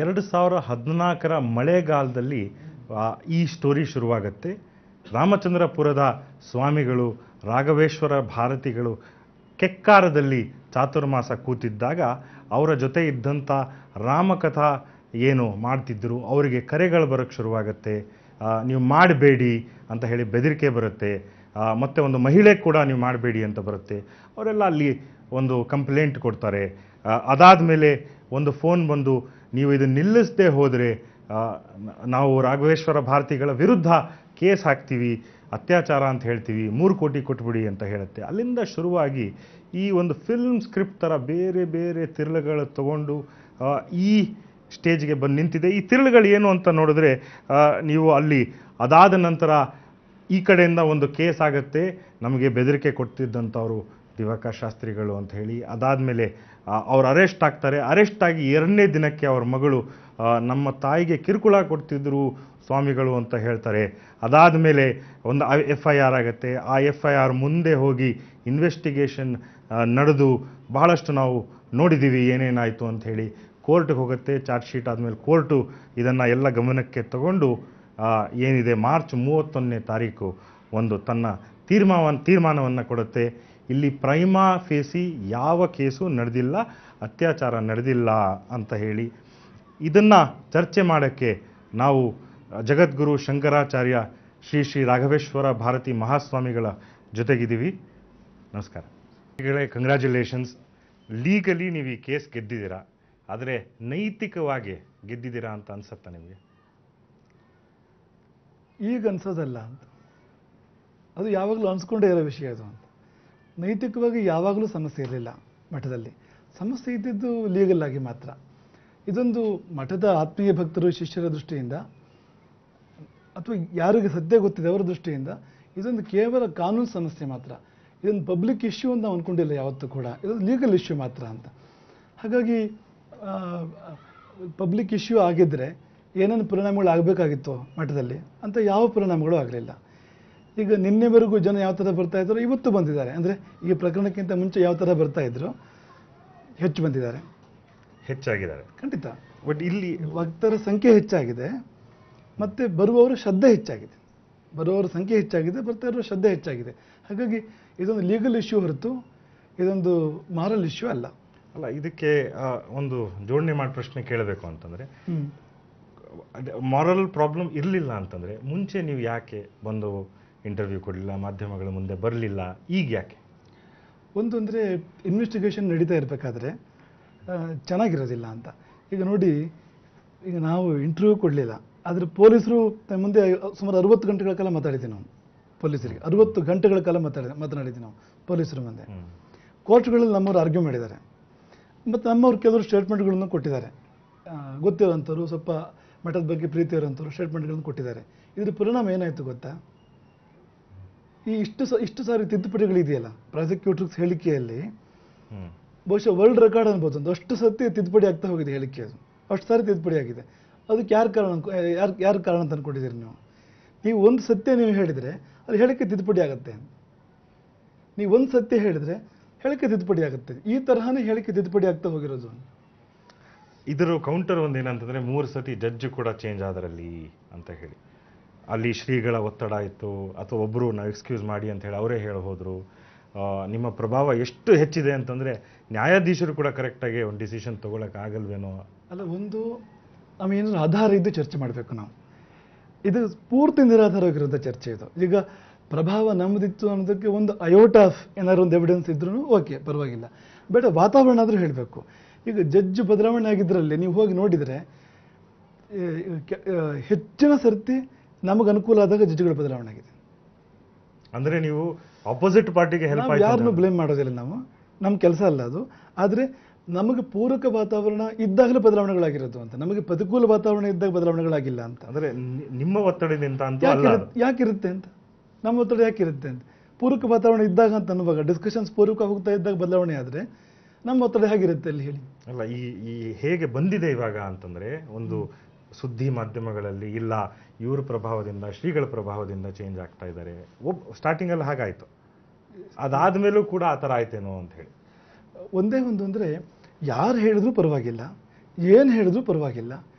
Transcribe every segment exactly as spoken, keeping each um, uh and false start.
ಎರಡು ಸಾವಿರ ಹದಿನಾಲ್ಕರ ಮಳೆಗಾಲದಲ್ಲಿ ಈ ಸ್ಟೋರಿ ಶುರುವಾಗುತ್ತೆ. ರಾಮಚಂದ್ರಪುರದ ಸ್ವಾಮಿಗಳು ರಾಘವೇಶ್ವರ ಭಾರತಿಗಳು ಕೆಕ್ಕಾರದಲ್ಲಿ ಚಾತುರ್ಮಾಸ ಕೂತಿದ್ದಾಗ ಅವರ ಜೊತೆ ಇದ್ದಂಥ ರಾಮಕಥಾ ಏನು ಮಾಡ್ತಿದ್ದರು ಅವರಿಗೆ ಕರೆಗಳು ಬರೋಕ್ಕೆ ಶುರುವಾಗುತ್ತೆ. ನೀವು ಮಾಡಬೇಡಿ ಅಂತ ಹೇಳಿ ಬೆದರಿಕೆ ಬರುತ್ತೆ. ಮತ್ತು ಒಂದು ಮಹಿಳೆ ಕೂಡ ನೀವು ಮಾಡಬೇಡಿ ಅಂತ ಬರುತ್ತೆ. ಅವರೆಲ್ಲ ಅಲ್ಲಿ ಒಂದು ಕಂಪ್ಲೇಂಟ್ ಕೊಡ್ತಾರೆ. ಅದಾದ ಮೇಲೆ ಒಂದು ಫೋನ್ ಬಂದು ನೀವು ಇದನ್ನು ನಿಲ್ಲಿಸದೆ ಹೋದರೆ ನಾವು ರಾಘವೇಶ್ವರ ಭಾರತಿಗಳ ವಿರುದ್ಧ ಕೇಸ್ ಹಾಕ್ತೀವಿ, ಅತ್ಯಾಚಾರ ಅಂತ ಹೇಳ್ತೀವಿ, ಮೂರು ಕೋಟಿ ಕೊಟ್ಬಿಡಿ ಅಂತ ಹೇಳುತ್ತೆ. ಅಲ್ಲಿಂದ ಶುರುವಾಗಿ ಈ ಒಂದು ಫಿಲ್ಮ್ ಸ್ಕ್ರಿಪ್ಟ್ ಥರ ಬೇರೆ ಬೇರೆ ತಿರುಳುಗಳು ತಗೊಂಡು ಈ ಸ್ಟೇಜ್ಗೆ ಬಂದು ನಿಂತಿದೆ. ಈ ತಿರುಳುಗಳು ಏನು ಅಂತ ನೋಡಿದ್ರೆ ನೀವು ಅಲ್ಲಿ ಅದಾದ ನಂತರ ಈ ಕಡೆಯಿಂದ ಒಂದು ಕೇಸ್ ಆಗುತ್ತೆ, ನಮಗೆ ಬೆದರಿಕೆ ಕೊಡ್ತಿದ್ದಂಥವ್ರು ದಿವಾಕರ್ ಶಾಸ್ತ್ರಿಗಳು ಅಂತ ಹೇಳಿ. ಅದಾದಮೇಲೆ ಅವ್ರು ಅರೆಸ್ಟ್ ಆಗ್ತಾರೆ. ಅರೆಸ್ಟ್ ಆಗಿ ಎರಡನೇ ದಿನಕ್ಕೆ ಅವ್ರ ಮಗಳು ನಮ್ಮ ತಾಯಿಗೆ ಕಿರುಕುಳ ಕೊಡ್ತಿದ್ರು ಸ್ವಾಮಿಗಳು ಅಂತ ಹೇಳ್ತಾರೆ. ಅದಾದ ಮೇಲೆ ಒಂದು ಎಫ್ ಐ ಆರ್ ಆಗುತ್ತೆ. ಆ ಎಫ್ ಐ ಆರ್ ಮುಂದೆ ಹೋಗಿ ಇನ್ವೆಸ್ಟಿಗೇಷನ್ ನಡೆದು ಬಹಳಷ್ಟು ನಾವು ನೋಡಿದ್ದೀವಿ ಏನೇನಾಯಿತು ಅಂತ ಹೇಳಿ. ಕೋರ್ಟ್ಗೆ ಹೋಗುತ್ತೆ. ಚಾರ್ಜ್ ಶೀಟ್ ಆದಮೇಲೆ ಕೋರ್ಟು ಇದನ್ನು ಎಲ್ಲ ಗಮನಕ್ಕೆ ತಗೊಂಡು ಏನಿದೆ ಮಾರ್ಚ್ ಮೂವತ್ತೊಂದನೇ ತಾರೀಕು ಒಂದು ತನ್ನ ತೀರ್ಮಾನ ತೀರ್ಮಾನವನ್ನು ಕೊಡುತ್ತೆ. ಇಲ್ಲಿ ಪ್ರೈಮಾ ಫೇಸಿ ಯಾವ ಕೇಸು ನಡೆದಿಲ್ಲ, ಅತ್ಯಾಚಾರ ನಡೆದಿಲ್ಲ ಅಂತ ಹೇಳಿ. ಇದನ್ನು ಚರ್ಚೆ ಮಾಡೋಕ್ಕೆ ನಾವು ಜಗದ್ಗುರು ಶಂಕರಾಚಾರ್ಯ ಶ್ರೀ ಶ್ರೀ ರಾಘವೇಶ್ವರ ಭಾರತಿ ಮಹಾಸ್ವಾಮಿಗಳ ಜೊತೆಗಿದ್ದೀವಿ. ನಮಸ್ಕಾರ. ಈಗಲೇ ಕಂಗ್ರ್ಯಾಚುಲೇಷನ್ಸ್. ಲೀಗಲಿ ನೀವು ಈ ಕೇಸ್ ಗೆದ್ದಿದ್ದೀರಾ, ಆದರೆ ನೈತಿಕವಾಗಿ ಗೆದ್ದಿದ್ದೀರಾ ಅಂತ ಅನ್ಸುತ್ತಾ ನಿಮಗೆ? ಈಗ ಅನ್ಸೋದಲ್ಲ ಅಂತ, ಅದು ಯಾವಾಗಲೂ ಅನ್ಸ್ಕೊಂಡೇ ಇರೋ ವಿಷಯ ಅದು ಅಂತ. ನೈತಿಕವಾಗಿ ಯಾವಾಗಲೂ ಸಮಸ್ಯೆ ಇರಲಿಲ್ಲ ಮಠದಲ್ಲಿ. ಸಮಸ್ಯೆ ಇದ್ದಿದ್ದು ಲೀಗಲ್ ಆಗಿ ಮಾತ್ರ. ಇದೊಂದು ಮಠದ ಆತ್ಮೀಯ ಭಕ್ತರು ಶಿಷ್ಯರ ದೃಷ್ಟಿಯಿಂದ ಅಥವಾ ಯಾರಿಗೆ ಸದ್ಯ ಗೊತ್ತಿದೆ ಅವರ ದೃಷ್ಟಿಯಿಂದ ಇದೊಂದು ಕೇವಲ ಕಾನೂನು ಸಮಸ್ಯೆ ಮಾತ್ರ. ಇದೊಂದು ಪಬ್ಲಿಕ್ ಇಶ್ಯೂ ಅಂತ ನಾವು ಅಂದ್ಕೊಂಡಿಲ್ಲ ಯಾವತ್ತೂ ಕೂಡ. ಇದೊಂದು ಲೀಗಲ್ ಇಶ್ಯೂ ಮಾತ್ರ ಅಂತ. ಹಾಗಾಗಿ ಪಬ್ಲಿಕ್ ಇಶ್ಯೂ ಆಗಿದ್ದರೆ ಏನೇನು ಪರಿಣಾಮಗಳು ಆಗಬೇಕಾಗಿತ್ತು ಮಠದಲ್ಲಿ ಅಂತ ಯಾವ ಪರಿಣಾಮಗಳು ಆಗಲಿಲ್ಲ. ಈಗ ನಿನ್ನೆವರೆಗೂ ಜನ ಯಾವ ಥರ ಬರ್ತಾ ಇದ್ರು ಇವತ್ತು ಬಂದಿದ್ದಾರೆ. ಅಂದರೆ ಈ ಪ್ರಕರಣಕ್ಕಿಂತ ಮುಂಚೆ ಯಾವ ಥರ ಬರ್ತಾ ಇದ್ರು ಹೆಚ್ಚು ಬಂದಿದ್ದಾರೆ, ಹೆಚ್ಚಾಗಿದ್ದಾರೆ ಖಂಡಿತ. ಬಟ್ ಇಲ್ಲಿ ಭಕ್ತರ ಸಂಖ್ಯೆ ಹೆಚ್ಚಾಗಿದೆ, ಮತ್ತು ಬರುವವರ ಶ್ರದ್ಧೆ ಹೆಚ್ಚಾಗಿದೆ. ಬರುವವರ ಸಂಖ್ಯೆ ಹೆಚ್ಚಾಗಿದೆ, ಬರ್ತಾ ಇರೋ ಶ್ರದ್ಧೆ ಹೆಚ್ಚಾಗಿದೆ. ಹಾಗಾಗಿ ಇದೊಂದು ಲೀಗಲ್ ಇಶ್ಯೂ ಹೊರತು ಇದೊಂದು ಮಾರಲ್ ಇಶ್ಯೂ ಅಲ್ಲ. ಅಲ್ಲ, ಇದಕ್ಕೆ ಒಂದು ಜೋಡಣೆ ಮಾಡಿ ಪ್ರಶ್ನೆ ಕೇಳಬೇಕು ಅಂತಂದರೆ, ಮಾರಲ್ ಪ್ರಾಬ್ಲಮ್ ಇರಲಿಲ್ಲ ಅಂತಂದರೆ ಮುಂಚೆ ನೀವು ಯಾಕೆ ಬಂದು ಇಂಟರ್ವ್ಯೂ ಕೊಡಲಿಲ್ಲ, ಮಾಧ್ಯಮಗಳ ಮುಂದೆ ಬರಲಿಲ್ಲ, ಈಗ ಯಾಕೆ? ಒಂದು ಅಂದರೆ ಇನ್ವೆಸ್ಟಿಗೇಷನ್ ನಡೀತಾ ಇರಬೇಕಾದ್ರೆ ಚೆನ್ನಾಗಿರೋದಿಲ್ಲ ಅಂತ. ಈಗ ನೋಡಿ, ಈಗ ನಾವು ಇಂಟರ್ವ್ಯೂ ಕೊಡಲಿಲ್ಲ, ಆದರೆ ಪೊಲೀಸರು ಮುಂದೆ ಸುಮಾರು ಅರುವತ್ತು ಗಂಟೆಗಳ ಕಾಲ ಮಾತಾಡಿದ್ದೀವಿ ನಾವು. ಪೊಲೀಸರಿಗೆ ಅರುವತ್ತು ಗಂಟೆಗಳ ಕಾಲ ಮಾತಾಡಿ ಮಾತನಾಡಿದ್ದೀವಿ ನಾವು ಪೊಲೀಸರ ಮುಂದೆ. ಕೋರ್ಟ್ಗಳಲ್ಲಿ ನಮ್ಮವ್ರು ಆರ್ಗ್ಯೂ ಮಾಡಿದ್ದಾರೆ, ಮತ್ತು ನಮ್ಮವ್ರು ಕೆಲವರು ಸ್ಟೇಟ್ಮೆಂಟ್ಗಳನ್ನು ಕೊಟ್ಟಿದ್ದಾರೆ. ಗೊತ್ತಿರೋಂಥವ್ರು, ಸ್ವಲ್ಪ ಮಠದ ಬಗ್ಗೆ ಪ್ರೀತಿ ಇರೋಂಥವ್ರು ಸ್ಟೇಟ್ಮೆಂಟ್ಗಳನ್ನು ಕೊಟ್ಟಿದ್ದಾರೆ. ಇದರ ಪರಿಣಾಮ ಏನಾಯಿತು ಗೊತ್ತಾ? ಈ ಇಷ್ಟು ಸ ಇಷ್ಟು ಸಾರಿ ತಿದ್ದುಪಡಿಗಳಿದೆಯಲ್ಲ ಪ್ರಾಸಿಕ್ಯೂಟರ್ಸ್ ಹೇಳಿಕೆಯಲ್ಲಿ, ಬಹುಶಃ ವರ್ಲ್ಡ್ ರೆಕಾರ್ಡ್ ಅನ್ಬೋದು. ಒಂದು ಅಷ್ಟು ಸತಿ ತಿದ್ದುಪಡಿ ಆಗ್ತಾ ಹೋಗಿದೆ ಹೇಳಿಕೆ. ಅದು ಅಷ್ಟು ಸಾರಿ ತಿದ್ದುಪಡಿ ಆಗಿದೆ. ಅದಕ್ಕೆ ಯಾರು ಕಾರಣ ಯಾರು ಯಾರು ಕಾರಣ ಅಂತ ಅಂದ್ಕೊಂಡಿದ್ದೀರಿ ನೀವು? ನೀವು ಒಂದು ಸತ್ಯ ನೀವು ಹೇಳಿದರೆ ಅದು ಹೇಳಿಕೆ ತಿದ್ದುಪಡಿ ಆಗುತ್ತೆ. ನೀವು ಒಂದು ಸತ್ಯ ಹೇಳಿದರೆ ಹೇಳಿಕೆ ತಿದ್ದುಪಡಿ ಆಗುತ್ತೆ. ಈ ತರಹನೇ ಹೇಳಿಕೆ ತಿದ್ದುಪಡಿ ಆಗ್ತಾ ಹೋಗಿರೋದು. ಇದರ ಕೌಂಟರ್ ಒಂದು ಏನಂತಂದರೆ, ಮೂರು ಸತಿ ಜಡ್ಜ್ ಕೂಡ ಚೇಂಜ್ ಆದರಲ್ಲಿ ಅಂತ ಹೇಳಿ. ಅಲ್ಲಿ ಶ್ರೀಗಳ ಒತ್ತಡ ಇತ್ತು, ಅಥವಾ ಒಬ್ಬರು ನಾವು ಎಕ್ಸ್ಕ್ಯೂಸ್ ಮಾಡಿ ಅಂತ ಹೇಳಿ ಅವರೇ ಹೇಳಿ ಹೋದರು. ನಿಮ್ಮ ಪ್ರಭಾವ ಎಷ್ಟು ಹೆಚ್ಚಿದೆ ಅಂತಂದರೆ ನ್ಯಾಯಾಧೀಶರು ಕೂಡ ಕರೆಕ್ಟಾಗಿ ಒಂದು ಡಿಸಿಷನ್ ತೊಗೊಳಕ್ಕಾಗಲ್ವೇನೋ. ಅಲ್ಲ, ಒಂದು ನಾವೇನಾದ್ರು ಆಧಾರ ಇದ್ದು ಚರ್ಚೆ ಮಾಡಬೇಕು ನಾವು. ಇದು ಪೂರ್ತಿ ನಿರಾಧಾರವಾಗಿರೋಂಥ ಚರ್ಚೆ ಇದು. ಈಗ ಪ್ರಭಾವ ನಮ್ಮದಿತ್ತು ಅನ್ನೋದಕ್ಕೆ ಒಂದು ಅಯೋಟ ಆಫ್ ಏನಾದ್ರು ಒಂದು ಎವಿಡೆನ್ಸ್ ಇದ್ರೂ ಓಕೆ, ಪರವಾಗಿಲ್ಲ. ಬೇಡ, ವಾತಾವರಣ ಆದರೂ ಹೇಳಬೇಕು. ಈಗ ಜಡ್ಜ್ ಬದಲಾವಣೆ ಆಗಿದ್ದರಲ್ಲಿ ನೀವು ಹೋಗಿ ನೋಡಿದರೆ ಹೆಚ್ಚಿನ ಸರ್ತಿ ನಮಗೆ ಅನುಕೂಲ ಆದಾಗ ಜಡ್ಜ್ಗಳು ಬದಲಾವಣೆ ಆಗಿದೆ. ಅಂದರೆ ನೀವು ಆಪೋಸಿಟ್ ಪಾರ್ಟಿಗೆ ಹೆಲ್ಪ್ ಆಯ್ತು. ಯಾರನ್ನೂ ಬ್ಲೇಮ್ ಮಾಡೋದಿಲ್ಲ ನಾವು, ನಮ್ಮ ಕೆಲಸ ಅಲ್ಲ ಅದು. ಆದರೆ ನಮಗೆ ಪೂರಕ ವಾತಾವರಣ ಇದ್ದಾಗಲೇ ಬದಲಾವಣೆಗಳಾಗಿರೋದು ಅಂತ. ನಮಗೆ ಪ್ರತಿಕೂಲ ವಾತಾವರಣ ಇದ್ದಾಗ ಬದಲಾವಣೆಗಳಾಗಿಲ್ಲ ಅಂತ. ಅಂದರೆ ನಿಮ್ಮ ಒತ್ತಡದಿಂದ ಅಂತ ಯಾಕಿರುತ್ತೆ ಅಂತ, ನಮ್ಮ ಒತ್ತಡ ಯಾಕಿರುತ್ತೆ ಅಂತ. ಪೂರಕ ವಾತಾವರಣ ಇದ್ದಾಗ ಅಂತ ಅನ್ನುವಾಗ, ಡಿಸ್ಕಷನ್ಸ್ ಪೂರಕ ಹೋಗ್ತಾ ಇದ್ದಾಗ ಬದಲಾವಣೆ ಆದರೆ ನಮ್ಮ ಒತ್ತಡ ಹೇಗಿರುತ್ತೆ ಅಲ್ಲಿ ಹೇಳಿ? ಅಲ್ಲ, ಈ ಈ ಹೇಗೆ ಬಂದಿದೆ ಇವಾಗ ಅಂತಂದರೆ, ಒಂದು ಸುದ್ದಿ ಮಾಧ್ಯಮಗಳಲ್ಲಿ ಇಲ್ಲ ಇವ್ರ ಪ್ರಭಾವದಿಂದ, ಶ್ರೀಗಳ ಪ್ರಭಾವದಿಂದ ಚೇಂಜ್ ಆಗ್ತಾ ಇದ್ದಾರೆ. ಒಬ್ಬ ಸ್ಟಾರ್ಟಿಂಗಲ್ಲಿ ಹಾಗಾಯಿತು, ಅದಾದಮೇಲೂ ಕೂಡ ಆ ಥರ ಆಯ್ತೇನೋ ಅಂತ ಹೇಳಿ. ಒಂದೇ ಒಂದು ಅಂದರೆ, ಯಾರು ಹೇಳಿದ್ರೂ ಪರವಾಗಿಲ್ಲ, ಏನು ಹೇಳಿದ್ರೂ ಪರವಾಗಿಲ್ಲ,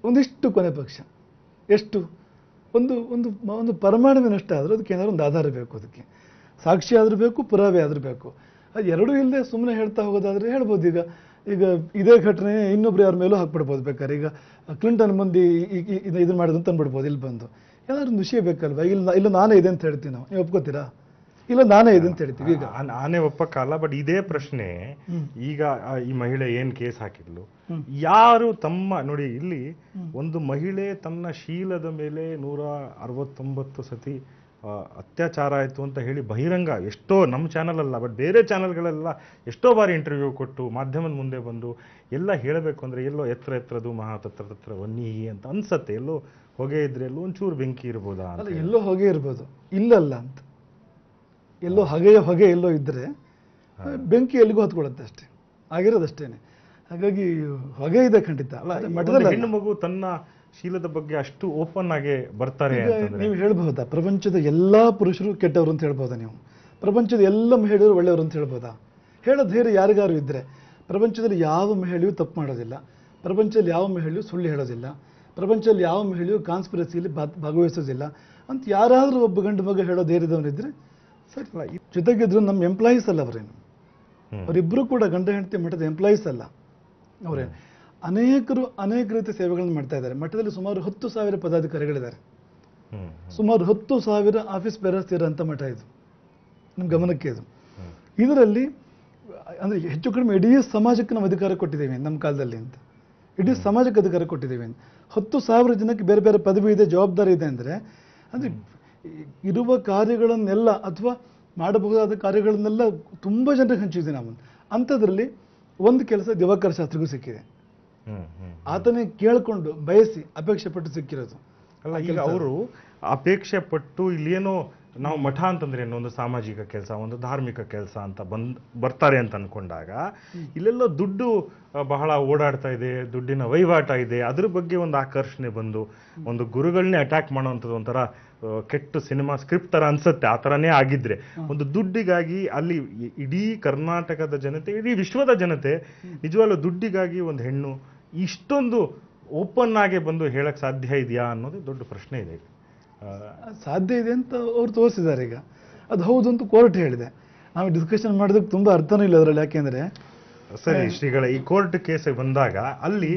ಒಂದಿಷ್ಟು ಕೊನೆ ಪಕ್ಷ ಎಷ್ಟು ಒಂದು ಒಂದು ಒಂದು ಪರಮಾಣುವಿನಷ್ಟು ಆದರೂ ಅದಕ್ಕೆ ಏನಾದ್ರು ಒಂದು ಆಧಾರ ಬೇಕು, ಅದಕ್ಕೆ ಸಾಕ್ಷಿ ಆದರೂ ಬೇಕು, ಪುರಾವೆ ಆದರೂ ಬೇಕು. ಅದು ಎರಡೂ ಇಲ್ಲದೆ ಸುಮ್ಮನೆ ಹೇಳ್ತಾ ಹೋಗೋದಾದರೆ ಹೇಳ್ಬೋದು. ಈಗ ಈಗ ಇದೇ ಘಟನೆ ಇನ್ನೊಬ್ರು ಯಾರ ಮೇಲೂ ಹಾಕ್ಬಿಡ್ಬೋದು ಬೇಕಾದ್ರೆ. ಈಗ ಕ್ಲಿಂಟನ್ ಮಂದಿ ಇದನ್ನು ಮಾಡಿದ್ರು ಅಂತ ಅಂದ್ಬಿಡ್ಬೋದು ಇಲ್ಲಿ ಬಂದು. ಏನಾದ್ರು ಒಂದು ವಿಷಯ ಬೇಕಲ್ವ? ಇಲ್ಲ ಇಲ್ಲ ನಾನೇ ಇದೆ ಅಂತ ಹೇಳ್ತೀವಿ ನಾವು, ನೀವು ಒಪ್ಕೋತೀರಾ? ಇಲ್ಲ ನಾನೇ ಇದೆ ಅಂತ ಹೇಳ್ತೀವಿ. ಈಗ ನಾನೇ ಒಪ್ಪಕ್ಕಲ್ಲ. ಬಟ್ ಇದೇ ಪ್ರಶ್ನೆ ಈಗ ಈ ಮಹಿಳೆ ಏನ್ ಕೇಸ್ ಹಾಕಿದ್ಲು, ಯಾರು ತಮ್ಮ ನೋಡಿ ಇಲ್ಲಿ ಒಂದು ಮಹಿಳೆ ತನ್ನ ಶೀಲದ ಮೇಲೆ ನೂರ ಅರವತ್ತೊಂಬತ್ತು ಸತಿ ಅತ್ಯಾಚಾರ ಆಯಿತು ಅಂತ ಹೇಳಿ ಬಹಿರಂಗ ಎಷ್ಟೋ ನಮ್ಮ ಚಾನಲ್ ಅಲ್ಲ ಬಟ್ ಬೇರೆ ಚಾನಲ್ಗಳೆಲ್ಲ ಎಷ್ಟೋ ಬಾರಿ ಇಂಟರ್ವ್ಯೂ ಕೊಟ್ಟು ಮಾಧ್ಯಮದ ಮುಂದೆ ಬಂದು ಎಲ್ಲ ಹೇಳಬೇಕು ಅಂದರೆ ಎಲ್ಲೋ ಎತ್ತರ ಎತ್ತರದು ಮಹಾ ತತ್ರ ತತ್ರ ವನ್ನಿ ಅಂತ ಅನ್ಸತ್ತೆ. ಎಲ್ಲೋ ಹೊಗೆ ಇದ್ರೆ ಎಲ್ಲೋ ಒಂಚೂರು ಬೆಂಕಿ ಇರ್ಬೋದಾ ಅಲ್ಲ, ಎಲ್ಲೋ ಹೊಗೆ ಇರ್ಬೋದು, ಇಲ್ಲಲ್ಲ ಅಂತ. ಎಲ್ಲೋ ಹೊಗೆಯ ಹೊಗೆ ಎಲ್ಲೋ ಇದ್ದರೆ ಬೆಂಕಿ ಎಲ್ಲಿಗೂ ಹತ್ಕೊಳ್ಳುತ್ತೆ ಅಷ್ಟೇ, ಆಗಿರೋದಷ್ಟೇನೆ. ಹಾಗಾಗಿ ಹೊಗೆ ಇದೆ ಖಂಡಿತ. ಮಠದಲ್ಲಿ ಹೆಣ್ಣು ಮಗು ತನ್ನ ಶೀಲದ ಬಗ್ಗೆ ಅಷ್ಟು ಓಪನ್ ಆಗಿ ಬರ್ತಾರೆ. ನೀವು ಹೇಳ್ಬಹುದಾ ಪ್ರಪಂಚದ ಎಲ್ಲಾ ಪುರುಷರು ಕೆಟ್ಟವರು ಅಂತ ಹೇಳ್ಬೋದಾ? ನೀವು ಪ್ರಪಂಚದ ಎಲ್ಲ ಮಹಿಳೆಯರು ಒಳ್ಳೆಯವರು ಅಂತ ಹೇಳ್ಬೋದಾ? ಹೇಳೋ ಧೈರ್ಯ ಯಾರಿಗಾರು ಇದ್ರೆ. ಪ್ರಪಂಚದಲ್ಲಿ ಯಾವ ಮಹಿಳೆಯೂ ತಪ್ಪು ಮಾಡೋದಿಲ್ಲ, ಪ್ರಪಂಚದಲ್ಲಿ ಯಾವ ಮಹಿಳೆಯೂ ಸುಳ್ಳು ಹೇಳೋದಿಲ್ಲ, ಪ್ರಪಂಚದಲ್ಲಿ ಯಾವ ಮಹಿಳೆಯೂ ಕಾನ್ಸ್ಪಿರಸಿಯಲ್ಲಿ ಭಾಗವಹಿಸೋದಿಲ್ಲ ಅಂತ ಯಾರಾದರೂ ಒಬ್ಬ ಗಂಡು ಮಗ ಹೇಳೋ ಧೈರ್ಯದವನಿದ್ರೆ ಸರಿ. ಜೊತೆಗಿದ್ರು ನಮ್ಮ ಎಂಪ್ಲಾಯೀಸ್ ಅಲ್ಲ ಅವರೇನು, ಅವರಿಬ್ಬರು ಕೂಡ ಗಂಡ ಹೆಂಡತಿ ಮಠದ ಎಂಪ್ಲಾಯೀಸ್ ಅಲ್ಲ ಅವರೇನು. ಅನೇಕರು ಅನೇಕ ರೀತಿಯ ಸೇವೆಗಳನ್ನು ಮಾಡ್ತಾ ಇದ್ದಾರೆ. ಮಠದಲ್ಲಿ ಸುಮಾರು ಹತ್ತು ಸಾವಿರ ಪದಾಧಿಕಾರಿಗಳಿದ್ದಾರೆ, ಸುಮಾರು ಹತ್ತು ಸಾವಿರ ಆಫೀಸ್ ಬೇರರ್ಸ್ ಇರೋಂಥ ಮಠ ಇದು. ನಿಮ್ಮ ಗಮನಕ್ಕೆ ಇದು. ಇದರಲ್ಲಿ ಅಂದರೆ ಹೆಚ್ಚು ಕಡಿಮೆ ಇಡೀ ಸಮಾಜಕ್ಕೆ ನಾವು ಅಧಿಕಾರ ಕೊಟ್ಟಿದ್ದೇವೆ ನಮ್ಮ ಕಾಲದಲ್ಲಿ ಅಂತ, ಇಡೀ ಸಮಾಜಕ್ಕೆ ಅಧಿಕಾರ ಕೊಟ್ಟಿದ್ದೇವೆ ಅಂತ. ಹತ್ತು ಸಾವಿರ ಜನಕ್ಕೆ ಬೇರೆ ಬೇರೆ ಪದವಿ ಇದೆ, ಜವಾಬ್ದಾರಿ ಇದೆ ಅಂದರೆ ಅಂದರೆ ಇರುವ ಕಾರ್ಯಗಳನ್ನೆಲ್ಲ ಅಥವಾ ಮಾಡಬಹುದಾದ ಕಾರ್ಯಗಳನ್ನೆಲ್ಲ ತುಂಬ ಜನರಿಗೆ ಹಂಚಿದ್ದೆ ನಾವು. ಅಂಥದ್ರಲ್ಲಿ ಒಂದು ಕೆಲಸ ದಿವಾಕರ ಶಾಸ್ತ್ರಿಗೂ ಸಿಕ್ಕಿದೆ. ಆತನೇ ಕೇಳಿಕೊಂಡು ಬಯಸಿ ಅಪೇಕ್ಷೆ ಪಟ್ಟು ಸಿಕ್ಕಿರೋದು ಅಲ್ಲ. ಈಗ ಅವರು ಅಪೇಕ್ಷೆ ಪಟ್ಟು ಇಲ್ಲೇನೋ ನಾವು ಮಠ ಅಂತಂದ್ರೆ ಏನೋ ಒಂದು ಸಾಮಾಜಿಕ ಕೆಲಸ, ಒಂದು ಧಾರ್ಮಿಕ ಕೆಲಸ ಅಂತ ಬಂದ್ ಬರ್ತಾರೆ ಅಂತ ಅನ್ಕೊಂಡಾಗ ಇಲ್ಲೆಲ್ಲೋ ದುಡ್ಡು ಬಹಳ ಓಡಾಡ್ತಾ ಇದೆ, ದುಡ್ಡಿನ ವಹಿವಾಟ ಇದೆ, ಅದ್ರ ಬಗ್ಗೆ ಒಂದು ಆಕರ್ಷಣೆ ಬಂದು ಒಂದು ಗುರುಗಳನ್ನೇ ಅಟ್ಯಾಕ್ ಮಾಡೋವಂಥದ್ದು ಒಂಥರ ಕೆಟ್ಟ ಸಿನಿಮಾ ಸ್ಕ್ರಿಪ್ಟ್ ತರ ಅನ್ಸುತ್ತೆ. ಆ ಥರನೇ ಆಗಿದ್ರೆ ಒಂದು ದುಡ್ಡಿಗಾಗಿ ಅಲ್ಲಿ ಇಡೀ ಕರ್ನಾಟಕದ ಜನತೆ, ಇಡೀ ವಿಶ್ವದ ಜನತೆ ನಿಜವಾಗ್ಲೂ ದುಡ್ಡಿಗಾಗಿ ಒಂದು ಹೆಣ್ಣು ಇಷ್ಟೊಂದು ಓಪನ್ ಆಗಿ ಬಂದು ಹೇಳಕ್ ಸಾಧ್ಯ ಇದೆಯಾ ಅನ್ನೋದು ದೊಡ್ಡ ಪ್ರಶ್ನೆ ಇದೆ. ಸಾಧ್ಯ ಇದೆ ಅಂತ ಅವ್ರು ತೋರಿಸಿದ್ದಾರೆ. ಈಗ ಅದು ಹೌದು ಅಂತ ಕೋರ್ಟ್ ಹೇಳಿದೆ. ನಾವು ಡಿಸ್ಕಷನ್ ಮಾಡೋದಕ್ಕೆ ತುಂಬಾ ಅರ್ಥನೂ ಇಲ್ಲ ಅದರಲ್ಲಿ. ಯಾಕೆಂದ್ರೆ ಸರಿ ಶ್ರೀಗಳ ಈ ಕೋರ್ಟ್ ಕೇಸ್ ಬಂದಾಗ ಅಲ್ಲಿ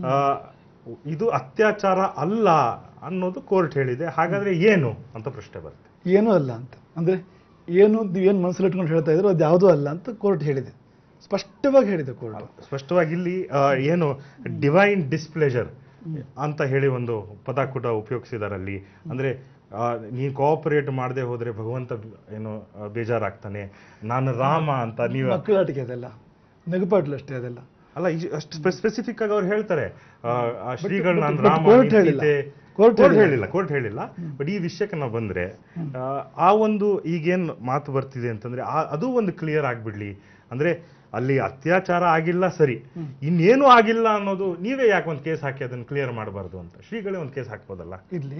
ಇದು ಅತ್ಯಾಚಾರ ಅಲ್ಲ ಅನ್ನೋದು ಕೋರ್ಟ್ ಹೇಳಿದೆ. ಹಾಗಾದ್ರೆ ಏನು ಅಂತ ಪ್ರಶ್ನೆ ಬರುತ್ತೆ. ಏನೂ ಅಲ್ಲ ಅಂತ ಅಂದ್ರೆ ಏನು ನೀವೇನು ಮನಸ್ಸಲ್ಲಿ ಇಟ್ಕೊಂಡು ಹೇಳ್ತಾ ಇದ್ರು ಅದು ಯಾವುದೂ ಅಲ್ಲ ಅಂತ ಕೋರ್ಟ್ ಹೇಳಿದೆ, ಸ್ಪಷ್ಟವಾಗಿ ಹೇಳಿದೆ ಕೋರ್ಟ್. ಸ್ಪಷ್ಟವಾಗಿ ಇಲ್ಲಿ ಏನು ಡಿವೈನ್ ಡಿಸ್ಪ್ಲೇಜರ್ ಅಂತ ಹೇಳಿ ಒಂದು ಪದ ಕೂಡ ಉಪಯೋಗಿಸಿದಾರೆ ಅಲ್ಲಿ. ಅಂದ್ರೆ ನೀನು ಕೋಆಪರೇಟ್ ಮಾಡದೆ ಹೋದ್ರೆ ಭಗವಂತ ಏನು ಬೇಜಾರಾಗ್ತಾನೆ, ನಾನು ರಾಮ ಅಂತ. ನೀವು ಮಕ್ಕಳಾಟಿಕೆ ಅದೆಲ್ಲ ನಗುಪಾಟ್ಲು ಅಷ್ಟೇ ಅದೆಲ್ಲ ಅಲ್ಲ, ಅಷ್ಟು ಸ್ಪೆಸಿಫಿಕ್ ಆಗಿ ಅವ್ರು ಹೇಳ್ತಾರೆ ಶ್ರೀಗಳು ನಾನು ರಾಮ. ಕೋರ್ಟ್ ಹೇಳಿಲ್ಲ, ಕೋರ್ಟ್ ಹೇಳಿಲ್ಲ ಕೋರ್ಟ್ ಹೇಳಿಲ್ಲ ಬಟ್ ಈ ವಿಷಯಕ್ಕೆ ನಾವು ಬಂದ್ರೆ ಆ ಒಂದು ಈಗೇನ್ ಮಾತು ಬರ್ತಿದೆ ಅಂತಂದ್ರೆ ಅದು ಒಂದು ಕ್ಲಿಯರ್ ಆಗ್ಬಿಡ್ಲಿ. ಅಂದ್ರೆ ಅಲ್ಲಿ ಅತ್ಯಾಚಾರ ಆಗಿಲ್ಲ ಸರಿ, ಇನ್ನೇನು ಆಗಿಲ್ಲ ಅನ್ನೋದು ನೀವೇ ಯಾಕೆ ಒಂದು ಕೇಸ್ ಹಾಕಿ ಅದನ್ನು ಕ್ಲಿಯರ್ ಮಾಡಬಾರ್ದು ಅಂತ ಶ್ರೀಗಳೇ ಒಂದು ಕೇಸ್ ಹಾಕ್ಬೋದಲ್ಲ ಇಲ್ಲಿ.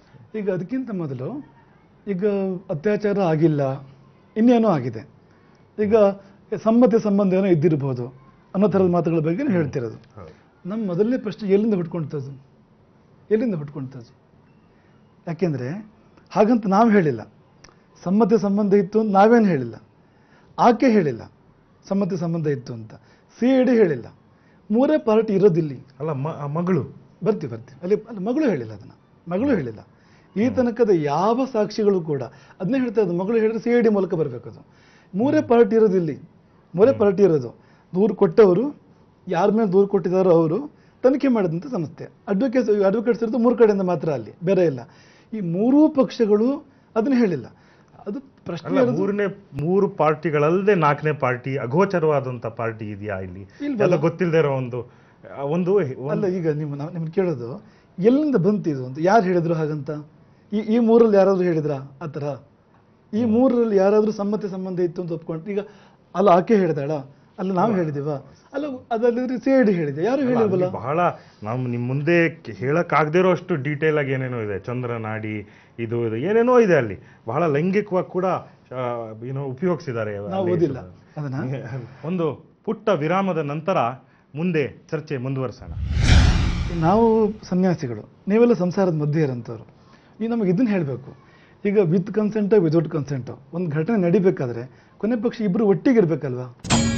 ಈಗ ಅದಕ್ಕಿಂತ ಮೊದಲು ಈಗ ಅತ್ಯಾಚಾರ ಆಗಿಲ್ಲ, ಇನ್ನೇನೋ ಆಗಿದೆ, ಈಗ ಸಮ್ಮತಿ ಸಂಬಂಧ ಏನೋ ಇದ್ದಿರಬಹುದು ಅನ್ನೋ ಥರದ ಮಾತುಗಳ ಬಗ್ಗೆ ಹೇಳ್ತಿರೋದು. ನಮ್ಮ ಮೊದಲನೇ ಪ್ರಶ್ನೆ ಎಲ್ಲಿಂದ ಹುಟ್ಕೊಳ್ತದ್ದು, ಎಲ್ಲಿಂದ ಹುಟ್ಕೊಳ್ತದ್ದು? ಯಾಕೆಂದರೆ ಹಾಗಂತ ನಾವು ಹೇಳಿಲ್ಲ, ಸಮ್ಮತಿ ಸಂಬಂಧ ಇತ್ತು ಅಂತ ನಾವೇನು ಹೇಳಿಲ್ಲ, ಆಕೆ ಹೇಳಿಲ್ಲ ಸಮ್ಮತಿ ಸಂಬಂಧ ಇತ್ತು ಅಂತ, ಸಿ ಐ ಡಿ ಹೇಳಿಲ್ಲ, ಮೂರೇ ಪಾರ್ಟಿ ಇರೋದಿಲ್ಲಿ. ಅಲ್ಲ ಮಗಳು ಬರ್ತೀವಿ ಬರ್ತೀವಿ ಅಲ್ಲಿ ಅಲ್ಲಿ ಮಗಳು ಹೇಳಿಲ್ಲ, ಅದನ್ನು ಮಗಳು ಹೇಳಿಲ್ಲ. ಈ ತನಕದ ಯಾವ ಸಾಕ್ಷಿಗಳು ಕೂಡ ಅದನ್ನೇ ಹೇಳ್ತಾ ಇದ್ದು, ಮಗಳು ಹೇಳಿದ್ರೆ ಸಿ ಐ ಡಿ ಮೂಲಕ ಬರಬೇಕು. ಅದು ಮೂರೇ ಪಾರ್ಟಿ ಇರೋದಿಲ್ಲಿ, ಮೂರೇ ಪಾರ್ಟಿ ಇರೋದು. ದೂರು ಕೊಟ್ಟವರು ಯಾರ ಮೇಲೆ ದೂರು ಕೊಟ್ಟಿದ್ದಾರೋ ಅವರು, ತನಿಖೆ ಮಾಡಿದಂಥ ಸಂಸ್ಥೆ, ಅಡ್ವೊಕೇಟ್ಸ್ ಅಡ್ವೊಕೇಟ್ಸ್ ಇರೋದು ಮೂರು ಕಡೆಯಿಂದ ಮಾತ್ರ, ಅಲ್ಲಿ ಬೇರೆ ಇಲ್ಲ. ಈ ಮೂರೂ ಪಕ್ಷಗಳು ಅದನ್ನ ಹೇಳಿಲ್ಲ. ಅದು ಪ್ರಶ್ನೆ ಮೂರನೇ ಮೂರು ಪಾರ್ಟಿಗಳಲ್ಲದೆ ನಾಲ್ಕನೇ ಪಾರ್ಟಿ ಅಗೋಚರವಾದಂಥ ಪಾರ್ಟಿ ಇದೆಯಾ ಇಲ್ಲಿ? ಗೊತ್ತಿಲ್ಲದೆ ಇರೋ ಒಂದು ಒಂದು ಅಲ್ಲ. ಈಗ ನಿಮ್ಮ ನಿಮ್ಗೆ ಕೇಳೋದು ಎಲ್ಲಿಂದ ಬಂತು ಇದು ಅಂತ, ಯಾರು ಹೇಳಿದ್ರು ಹಾಗಂತ? ಈ ಈ ಮೂರಲ್ಲಿ ಯಾರಾದರೂ ಹೇಳಿದ್ರ ಆ ಥರ? ಈ ಮೂರರಲ್ಲಿ ಯಾರಾದರೂ ಸಮ್ಮತಿ ಸಂಬಂಧ ಇತ್ತು ಅಂತ ಒಪ್ಕೊಂಡು, ಈಗ ಅಲ್ಲ ಆಕೆ ಹೇಳಿದಾಳ, ಅಲ್ಲ ನಾವು ಹೇಳಿದೀವ, ಅಲ್ಲ ಅದರಲ್ಲಿ ಸಿ ಐ ಡಿ ಹೇಳಿದೆ, ಯಾರು ಹೇಳಿಲ್ವಲ್ಲ. ಬಹಳ ನಾವು ನಿಮ್ಮ ಮುಂದೆ ಹೇಳಕ್ ಆಗದೇ ಇರೋ ಅಷ್ಟು ಡೀಟೇಲ್ ಆಗಿ ಏನೇನೋ ಇದೆ, ಚಂದ್ರನಾಡಿ ಇದು ಇದು ಏನೇನೋ ಇದೆ ಅಲ್ಲಿ. ಬಹಳ ಲೈಂಗಿಕವಾಗಿ ಕೂಡ ಏನೋ ಉಪಯೋಗಿಸಿದ್ದಾರೆ. ನಾವು ಓದಿಲ್ಲ ಅದನ್ನ. ಒಂದು ಪುಟ್ಟ ವಿರಾಮದ ನಂತರ ಮುಂದೆ ಚರ್ಚೆ ಮುಂದುವರಿಸೋಣ. ನಾವು ಸನ್ಯಾಸಿಗಳು, ನೀವೆಲ್ಲ ಸಂಸಾರದ ಮಧ್ಯೆ ಇರೋಂಥವ್ರು, ನೀವು ನಮಗೆ ಇದನ್ನು ಹೇಳಬೇಕು. ಈಗ ವಿತ್ ಕನ್ಸೆಂಟೋ ವಿದೌಟ್ ಕನ್ಸೆಂಟೋ ಒಂದು ಘಟನೆ ನಡಿಬೇಕಾದ್ರೆ ಕೊನೆ ಪಕ್ಷ ಇಬ್ಬರು ಒಟ್ಟಿಗೆ ಇರಬೇಕಲ್ವಾ?